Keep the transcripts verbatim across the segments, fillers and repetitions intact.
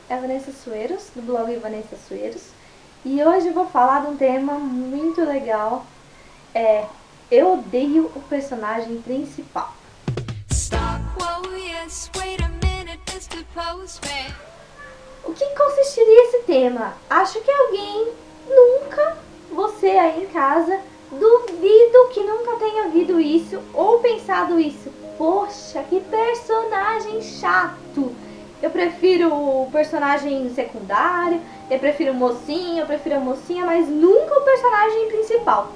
é a Vanessa Sueiros, do blog Vanessa Sueiros. E hoje eu vou falar de um tema muito legal. É, eu odeio o personagem principal. Stop, whoa, yes, wait a minute, mister Postman. O que consistiria esse tema? Acho que alguém nunca, você aí em casa, duvido que nunca tenha ouvido isso ou pensado isso. Poxa, que personagem chato! Eu prefiro o personagem secundário, eu prefiro o mocinho, eu prefiro a mocinha, mas nunca o personagem principal.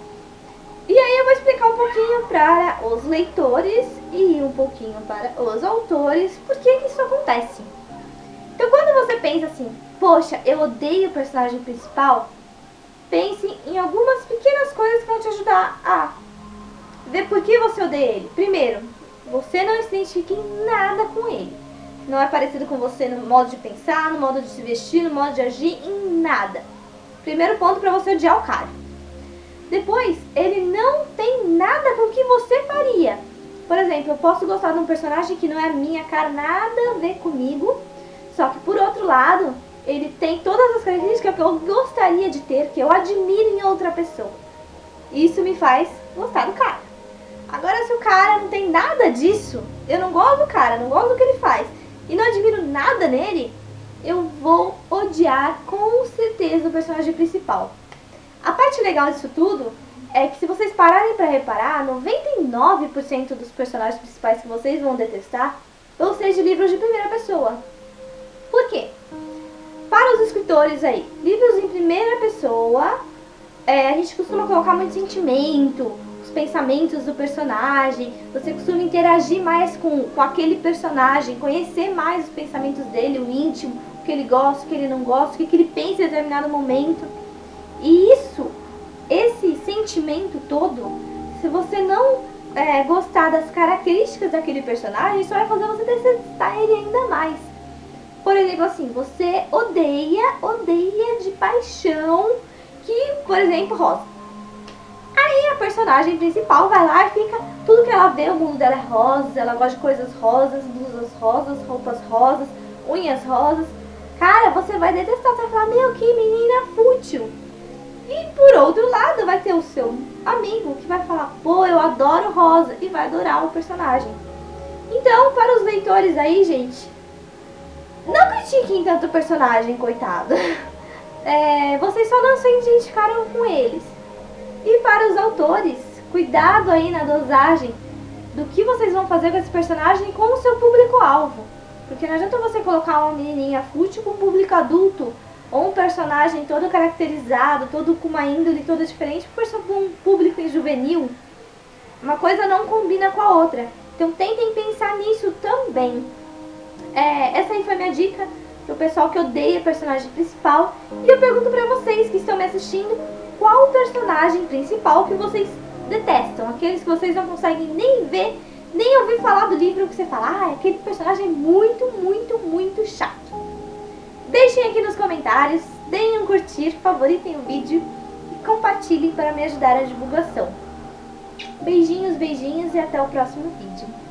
E aí eu vou explicar um pouquinho para os leitores e um pouquinho para os autores por que que isso acontece. Então quando você pensa assim, poxa, eu odeio o personagem principal, pense em algumas pequenas coisas que vão te ajudar a ver por que você odeia ele. Primeiro, você não se identifica em nada com ele. Não é parecido com você no modo de pensar, no modo de se vestir, no modo de agir, em nada. Primeiro ponto para você odiar o cara. Depois, ele não tem nada com o que você faria. Por exemplo, eu posso gostar de um personagem que não é a minha cara, nada a ver comigo. Só que por outro lado, ele tem todas as características que eu gostaria de ter, que eu admiro em outra pessoa. Isso me faz gostar do cara. Agora, se o cara não tem nada disso, eu não gosto do cara, não gosto do que ele faz, e não admiro nada nele, eu vou odiar com certeza o personagem principal. A parte legal disso tudo é que se vocês pararem pra reparar, noventa e nove por cento dos personagens principais que vocês vão detestar vão ser de livros de primeira pessoa. Por quê? Para os escritores aí, livros em primeira pessoa, é, a gente costuma colocar muito sentimento, os pensamentos do personagem, você costuma interagir mais com, com aquele personagem, conhecer mais os pensamentos dele, o íntimo, o que ele gosta, o que ele não gosta, o que, que ele pensa em determinado momento. E isso, esse sentimento todo, se você não é, gostar das características daquele personagem, isso vai fazer você detestar ele ainda mais. Por exemplo, assim, você odeia, odeia de paixão que, por exemplo, rosa. Aí a personagem principal vai lá e fica, tudo que ela vê, o mundo dela é rosa, ela gosta de coisas rosas, blusas rosas, roupas rosas, unhas rosas. Cara, você vai detestar, você vai falar, meu, que menina fútil. E por outro lado vai ter o seu amigo que vai falar, pô, eu adoro rosa, e vai adorar o personagem. Então, para os leitores aí, gente, não critiquem tanto o personagem, coitado. É, vocês só não se identificaram com eles. E para os autores, cuidado aí na dosagem do que vocês vão fazer com esse personagem com o seu público-alvo. Porque não adianta você colocar uma menininha fútil com um público adulto, ou um personagem todo caracterizado, todo com uma índole toda diferente, por um público juvenil. Uma coisa não combina com a outra. Então tentem pensar nisso também. É, essa aí foi a minha dica pro pessoal que odeia o personagem principal. E eu pergunto pra vocês que estão me assistindo, qual o personagem principal que vocês detestam? Aqueles que vocês não conseguem nem ver, nem ouvir falar do livro, que você fala, ah, aquele personagem é muito, muito, muito chato. Deixem aqui nos comentários, deem um curtir, favoritem o vídeo e compartilhem para me ajudar a divulgação. Beijinhos, beijinhos e até o próximo vídeo.